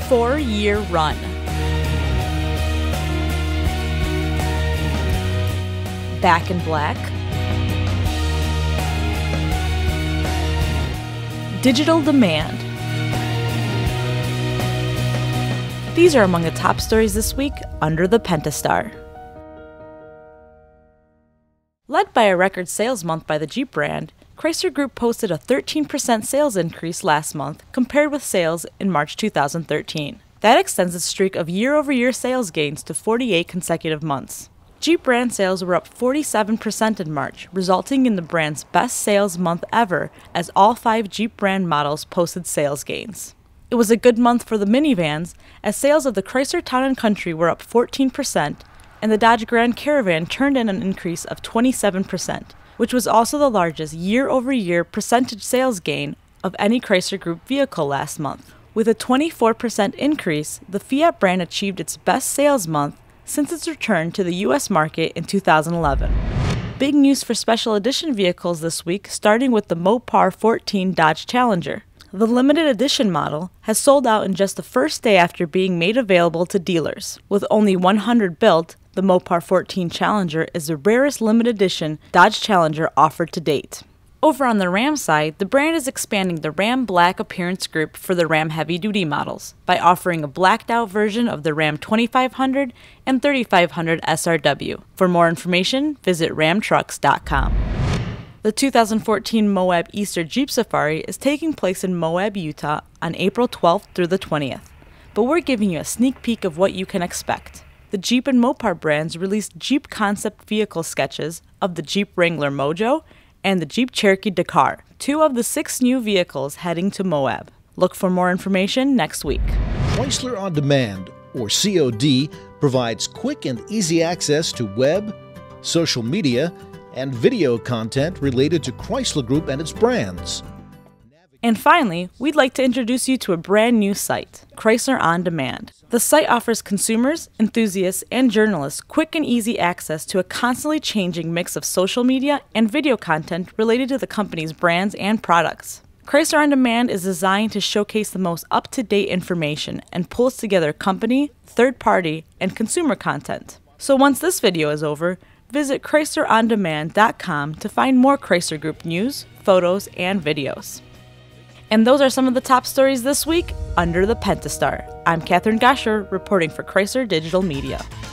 4-year run. Back in Black, digital demand. These are among the top stories this week under the Pentastar. Led by a record sales month by the Jeep brand, Chrysler Group posted a 13% sales increase last month compared with sales in March 2013. That extends its streak of year-over-year sales gains to 48 consecutive months. Jeep brand sales were up 47% in March, resulting in the brand's best sales month ever as all 5 Jeep brand models posted sales gains. It was a good month for the minivans as sales of the Chrysler Town & Country were up 14% and the Dodge Grand Caravan turned in an increase of 27%, which was also the largest year-over-year percentage sales gain of any Chrysler Group vehicle last month. With a 24% increase, the Fiat brand achieved its best sales month since its return to the U.S. market in 2011. Big news for special edition vehicles this week, starting with the Mopar 14 Dodge Challenger. The limited edition model has sold out in just the first day after being made available to dealers. With only 100 built, the Mopar 14 Challenger is the rarest limited edition Dodge Challenger offered to date. Over on the Ram side, the brand is expanding the Ram Black appearance group for the Ram heavy-duty models by offering a blacked-out version of the Ram 2500 and 3500 SRW. For more information, visit ramtrucks.com. The 2014 Moab Easter Jeep Safari is taking place in Moab, Utah on April 12th through the 20th, but we're giving you a sneak peek of what you can expect. The Jeep and Mopar brands released Jeep concept vehicle sketches of the Jeep Wrangler Mojo and the Jeep Cherokee Dakar, 2 of the 6 new vehicles heading to Moab. Look for more information next week. Chrysler On Demand, or COD, provides quick and easy access to web, social media, and video content related to Chrysler Group and its brands. And finally, we'd like to introduce you to a brand new site, Chrysler On Demand. The site offers consumers, enthusiasts, and journalists quick and easy access to a constantly changing mix of social media and video content related to the company's brands and products. Chrysler On Demand is designed to showcase the most up-to-date information and pulls together company, third-party, and consumer content. So once this video is over, visit ChryslerOnDemand.com to find more Chrysler Group news, photos, and videos. And those are some of the top stories this week under the Pentastar. I'm Catherine Gosher reporting for Chrysler Digital Media.